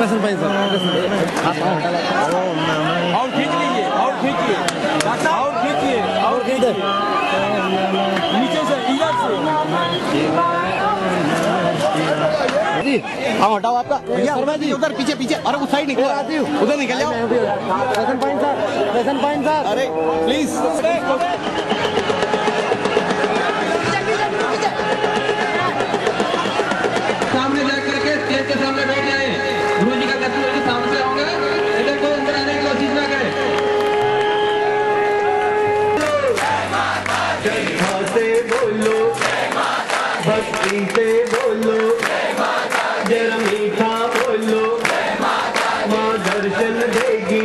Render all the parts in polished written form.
अग्रसन पाइन सर, और खींच लीजिए, और खींचिए, और खींचिए, और खींचिए नीचे से, इधर से। हाँ हटाओ आपका भैया उधर पीछे पीछे, अरे उस साइड निकल, उधर निकल जाओ। अग्रसन पाइन सर, अरे प्लीज सामने जा करके स्टेज के सामने बैठ जाए। गुरु जी का दर्शन होगी, सामने होंगे, इधर कोई अंदर आने की कोशिश ना करे। श्रद्धा से बोलो, भक्ति से बोलो, जरा मीठा बोलो, माँ दर्शन देगी।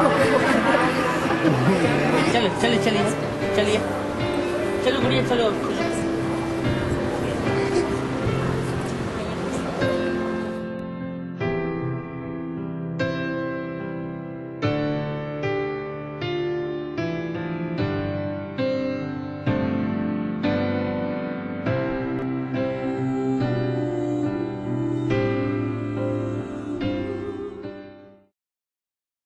चलिए चलिए चलिए चलिए चलो गुड़िया चलो।